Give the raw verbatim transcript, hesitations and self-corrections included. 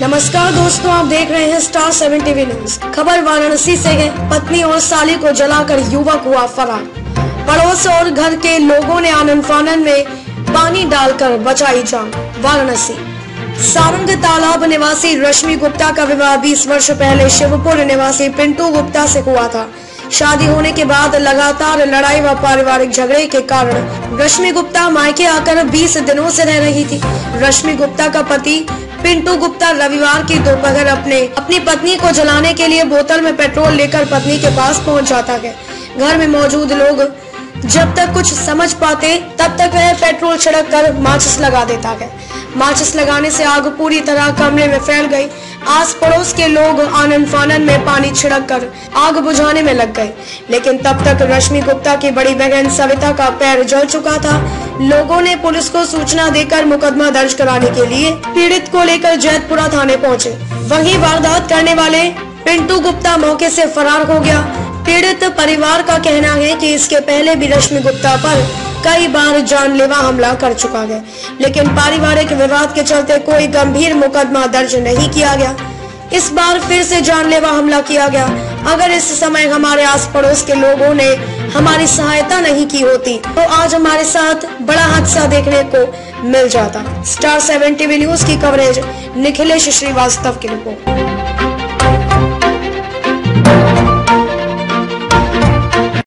नमस्कार दोस्तों, आप देख रहे हैं स्टार सेवन टीवी न्यूज। खबर वाराणसी से है। पत्नी और साली को जलाकर युवक हुआ फरार। पड़ोस और घर के लोगों ने आनन फानन में पानी डालकर बचाई जान। वाराणसी सारंग तालाब निवासी रश्मि गुप्ता का विवाह बीस वर्ष पहले शिवपुर निवासी पिंटू गुप्ता से हुआ था। शादी होने के बाद लगातार लड़ाई व पारिवारिक झगड़े के कारण रश्मि गुप्ता मायके आकर बीस दिनों से रह रही थी। रश्मि गुप्ता का पति पिंटू गुप्ता रविवार की दोपहर अपने अपनी पत्नी को जलाने के लिए बोतल में पेट्रोल लेकर पत्नी के पास पहुंच जाता है। घर में मौजूद लोग जब तक कुछ समझ पाते तब तक वह पेट्रोल छिड़क कर माचिस लगा देता है। माचिस लगाने से आग पूरी तरह कमरे में फैल गई। आस पड़ोस के लोग आनन फानन में पानी छिड़क कर आग बुझाने में लग गए, लेकिन तब तक रश्मि गुप्ता की बड़ी बहन सविता का पैर जल चुका था। लोगों ने पुलिस को सूचना देकर मुकदमा दर्ज कराने के लिए पीड़ित को लेकर जैतपुरा थाने पहुंचे। वहीं वारदात करने वाले पिंटू गुप्ता मौके से फरार हो गया। पीड़ित परिवार का कहना है कि इसके पहले भी रश्मि गुप्ता पर कई बार जानलेवा हमला कर चुका है, लेकिन पारिवारिक विवाद के चलते कोई गंभीर मुकदमा दर्ज नहीं किया गया। इस बार फिर से जानलेवा हमला किया गया। अगर इस समय हमारे आस पड़ोस के लोगों ने हमारी सहायता नहीं की होती तो आज हमारे साथ बड़ा हादसा देखने को मिल जाता। स्टार सेवन टीवी न्यूज की कवरेज निखिलेश श्रीवास्तव की रिपोर्ट।